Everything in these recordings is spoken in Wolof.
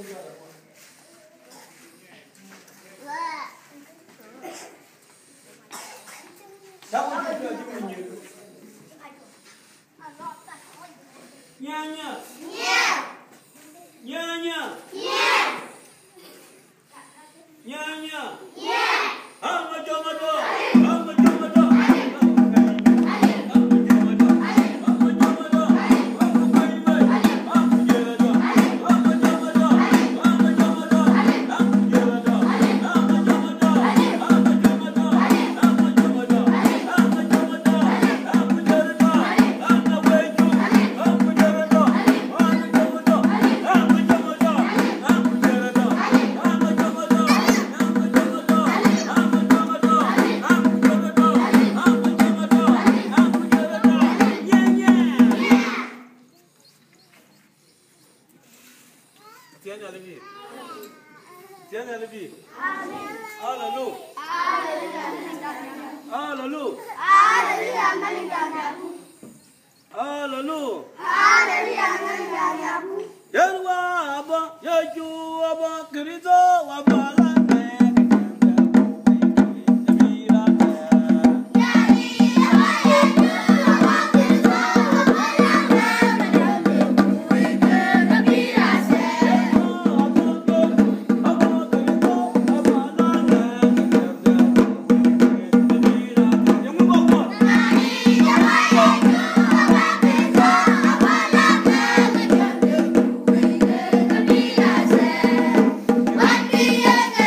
Yeah.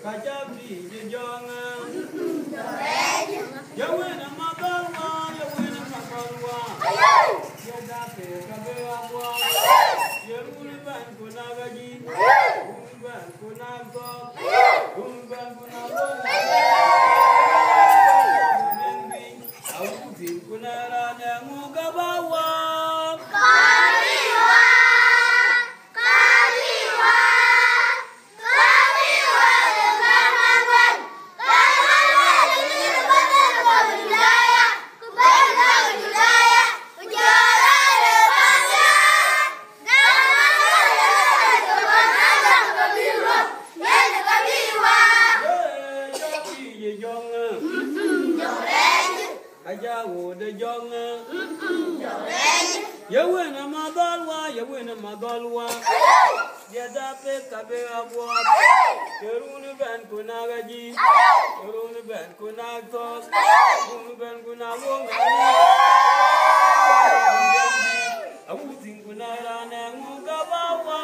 kajabi jonga yawe na magalwa ya date kabea kwa yeruni ban kunagaji ban kunago ban kunago au tin kunara na mugabawa Magalwa ya dape kabea bwa keruni ban kunagaji keruni ban kunagtos keruni ban kunagongani aku ting kunarana mugabawa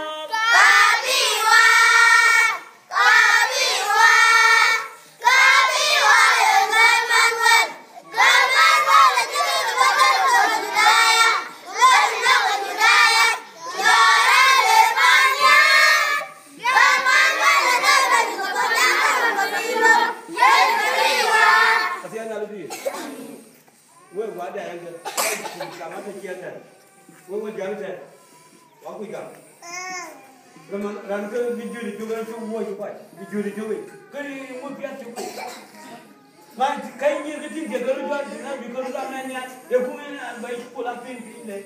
ada yang sama kegiatan, wewe jangan waktu itu, ramai video itu kan semua juga, video itu, kali mau biar cukup, macam kayaknya ketika kalau jual, kalau ramainya, ya punya baik pulang ini,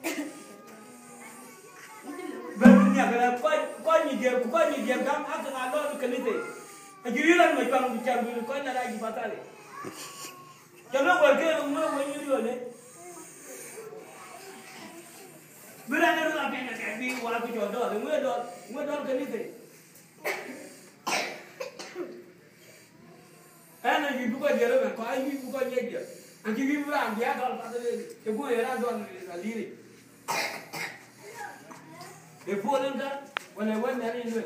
berdunia kalau kau ni dia gam aku ngalor kelite, ajuran macam bicara dulu kau nak lagi patah. Kalau warga rumah banyak ni, berada di dalam yang kabi, walau jodoh, mudah kali tu. Anak ibu kau jalan, kau ibu kau jadi, anak ibu orang dia kalau pasal ibu orang tuan sendiri. Ibu orang kan, walau dari itu,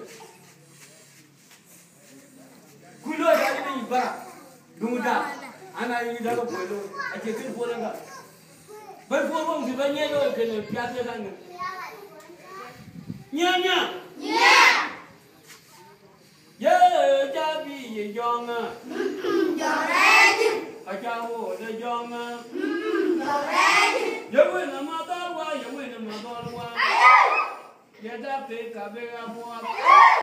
kulo jadi ni ibarat, dumuda. Anak ini dah boleh, aje tu boleh tak? Berpulang sebanyak tu kena biasa kan? Nya. Ya, jadi ye jangan. Jangan. Ajawo de jangan. Jangan. Ya wena mata wa, ya wena mata wa. Ya dah pe kabe abu.